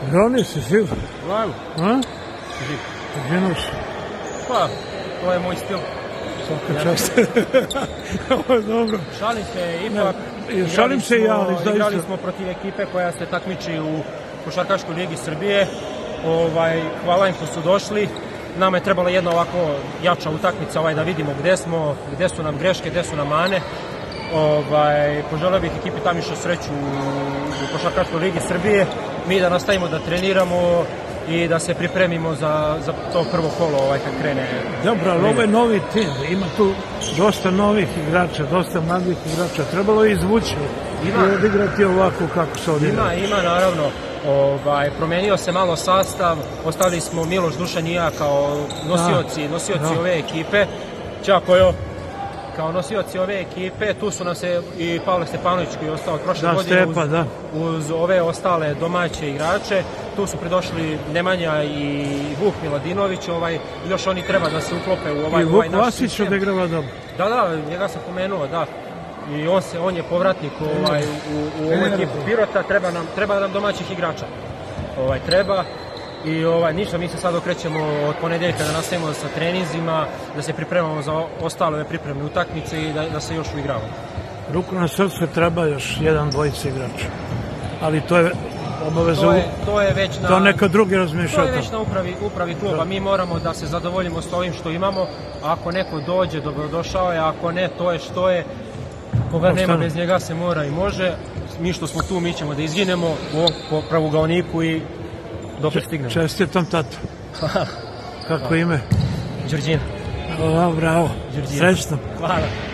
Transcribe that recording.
Ženi si živ? Glavno. A? Živ. Ženu si? Pa, to je moj stil. Svaka čast. Ovo je dobro. Šalim se, ipak. Šalim se i ja, ali zaista. Igrali smo protiv ekipe koja se takmiči u Košarkaškoj ligi Srbije. Hvala im što su došli. Nama je trebala jedna ovako jača utakmica da vidimo gde su nam greške, gde su nam mane. Poželeo bih ekipi Tamiša sreću u Košarkaškoj ligi Srbije. Mi da nastavimo da treniramo i da se pripremimo za to prvo kolo kad krene. Dobro, ali ovo je novi tim, ima tu dosta novih igrača, dosta mladih igrača. Trebalo je izvući i odigrati ovako kako se odigra. Ima naravno. Promenio se malo sastav, ostali smo Miloš, Dušan i ja kao nosioci ove ekipe. Ćakojo kao nosioci ove ekipe, tu su nam se i Pavle Stepanović koji je ostao od prošle godine uz ove ostale domaće igrače. Tu su pridošli Nemanja i Vuk Miladinović, još oni treba da se uklope u ovaj naš sistem. I Vuk Vasić odigrava dobro. Da, njega sam pomenuo, da. I on je povratnik u ovu ekipu Pirota, treba nam domaćih igrača. Treba. I ništa, mi se sad okrećemo od ponedeljka da nastavimo sa treninzima, da se pripremamo za ostale ove pripremne utakmice i da se još uigravamo. Ruku na srce treba još jedan, dvojica igrača. Ali to je obaveza, to neka drugi razmišljaju. To je već na upravi kluba. Mi moramo da se zadovoljimo s ovim što imamo. Ako neko dođe, dobrodošao je, ako ne, to je što je. Koga nema, bez njega se mora i može. Mi što smo tu, mi ćemo da izginemo u ovom pravugaoniku i dok stignemo. Čestitam, tato. Kako ime? Đorđina. Bravo. Srećno. Hvala.